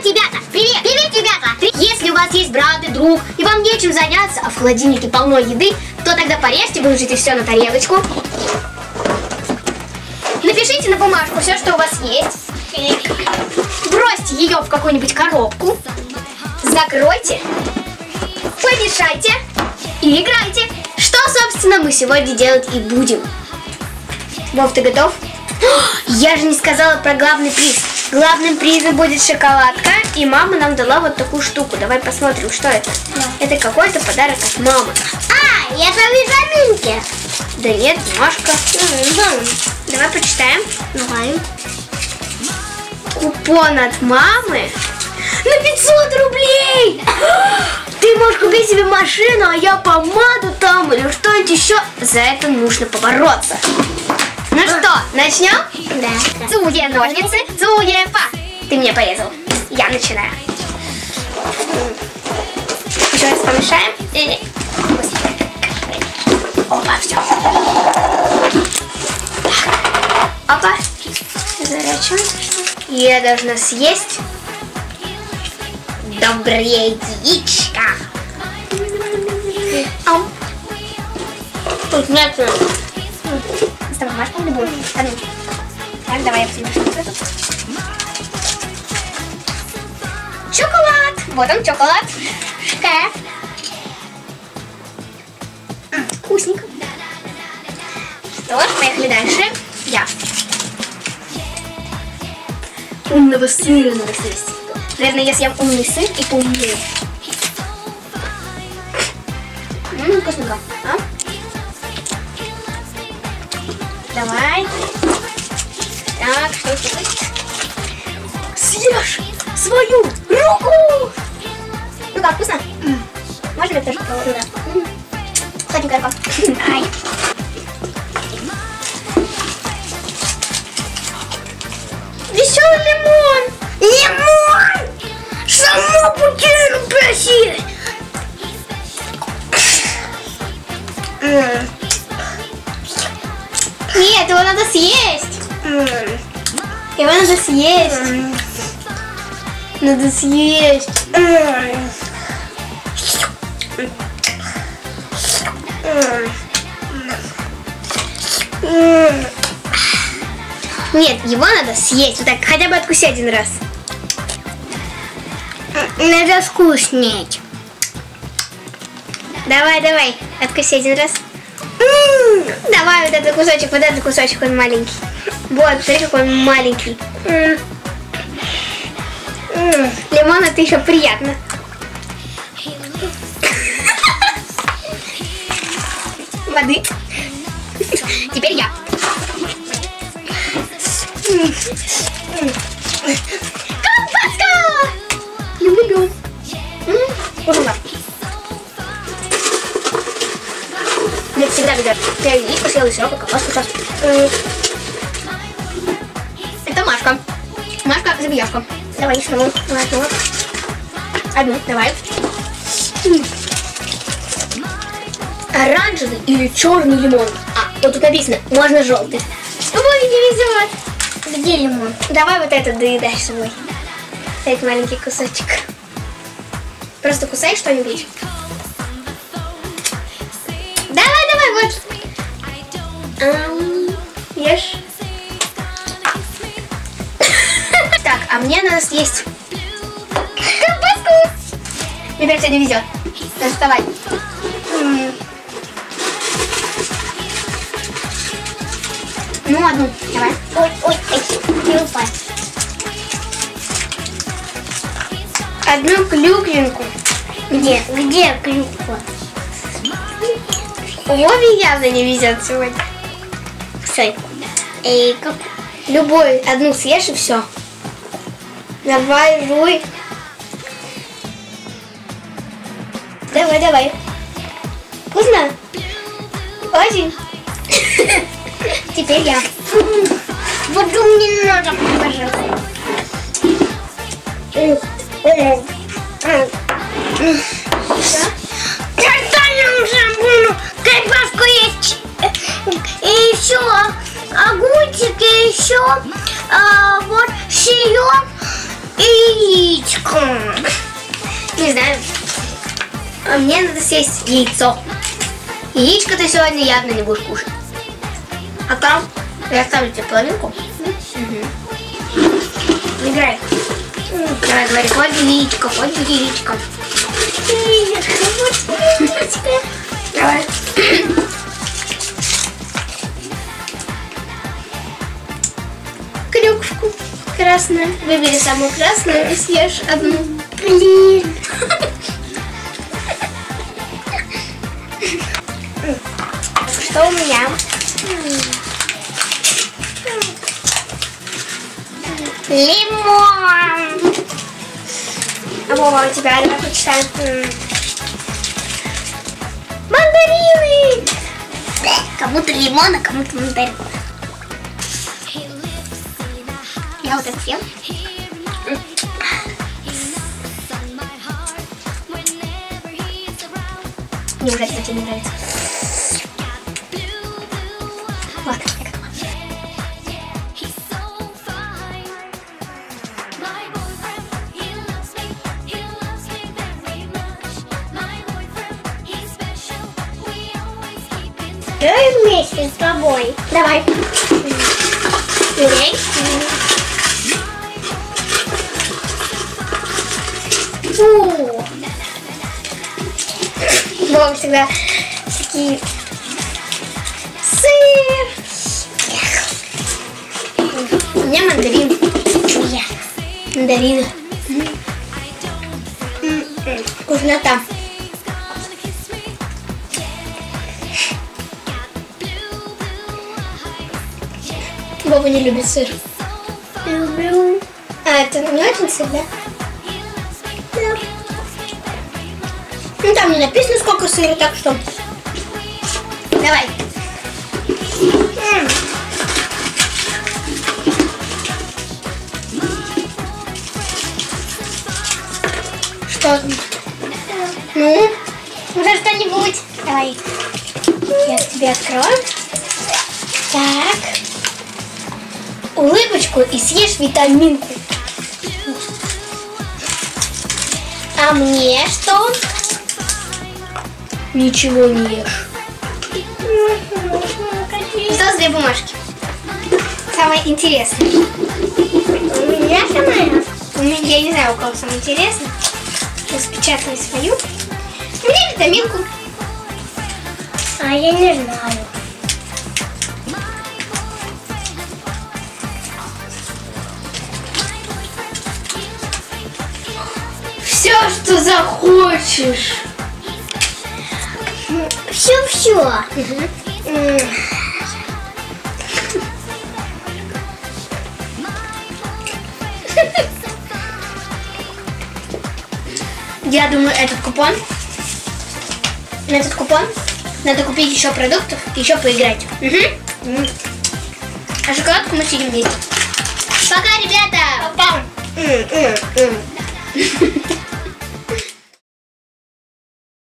ребята! Привет! Привет, ребята! Если у вас есть брат и друг, и вам нечем заняться, а в холодильнике полно еды, то тогда порежьте, выложите все на тарелочку. Напишите на бумажку все, что у вас есть. Бросьте ее в какую-нибудь коробку. Закройте. Помешайте. И играйте. Что, собственно, мы сегодня делать и будем. Вов, ты готов? Я же не сказала про главный приз. Главным призом будет шоколадка. И мама нам дала вот такую штуку. Давай посмотрим, что это. Это какой-то подарок от мамы. А, это витаминки. Да нет, бумажка. Давай почитаем. Давай. Купон от мамы на 500 рублей. Ты можешь купить себе машину, а я помаду там или что-нибудь еще. За это нужно побороться. Ну что, начнем? Да. Цуе, ножницы, цуе, па. Ты меня порезал. Я начинаю. Еще раз помешаем. Опа, все. Опа. Заворачиваем. Я должна съесть доброе яичко. Тут нет. С тобой бумажку любую. Так, давай я посмотрю, что тут. Шоколад. Вот он, шоколад. Шкаф. Вкусненько. Что ж, поехали дальше. Я. Умного сыра надо съесть. Наверное, я съем умный сыр и поумнее. Вкусненько. А? Давай. Так, что тут? Съешь свою руку! Ну как, вкусно? Можно я тоже попробую? Да. Сладенькая рука. Ай. Веселый лимон! Лимон! Само путину просили! Нет, его надо съесть! Его надо съесть! Надо съесть! Нет, его надо съесть. Вот так, хотя бы откуси один раз. Надо вкуснеть. Давай, давай, откуси один раз. Давай вот этот кусочек, он маленький. Вот, смотри, какой он маленький. Лимон это еще приятно. Воды. Теперь я. Колбаска! Люблю. Вкусно. Мне всегда ведет. Я яичко съела и сироп, и колбаску сейчас. Это Машка. Машка, забияшка. Давай, снова. Одну, давай. Оранжевый или черный лимон? А, вот тут написано, можно желтый. Ой, не везет. Где лимон? Давай вот этот доедай свой. Этот маленький кусочек. Просто кусай что-нибудь. Давай, давай, вот. Ешь. Так, а мне надо съесть колбаску. Мне прям сегодня везет. Надо вставать. Ну, одну, давай. Ой, не упасть. Одну клюквинку. Где клюква? Вове явно не везет сегодня. Все. Как? Любой одну съешь и все. Давай, жуй. Давай, давай. Вкусно? Очень. Теперь я. Воду мне надо, пожалуйста. Я уже буду колбаску есть. И еще огурчик, и еще вот сырок и яичко. Не знаю. А мне надо съесть яйцо. Яичко ты сегодня явно не будешь кушать. А там я оставлю тебе половинку. Угу. Играй. Давай, говори, хоть яичко, хоть яичко. Давай. Клюквку красную. Выбери самую красную и съешь одну. Блин. Что у меня? Лимон. А Вова, у тебя, давай почитаем. Мандарины! Кому-то лимон, а кому-то мандарин. Я вот это съем. Неужели это тебе не нравится? Ладно, я готова. Давай вместе с тобой. Давай. Берей. Фу. Вова всегда такие... Сыр. У меня мандарин. Мандарины. Вкуснота. Вова не любит сыр. Люблю. А, это не очень сыр, да? Да. Ну там не написано, сколько сыра, так что... Давай. Что? Ну, уже что-нибудь. Давай. Я тебе открою. Так. Улыбочку и съешь витаминку. А мне что? Ничего не ешь. Осталось 2 бумажки. Самое интересное. У меня самая. Я не знаю, у кого самое интересное. Распечатаю свою. У меня витаминку. А я не знаю. Все, что захочешь. Все. Я думаю, на этот купон надо купить еще продуктов, еще поиграть. Угу. А шоколадку мы съедим вместе. Пока, ребята! Пока.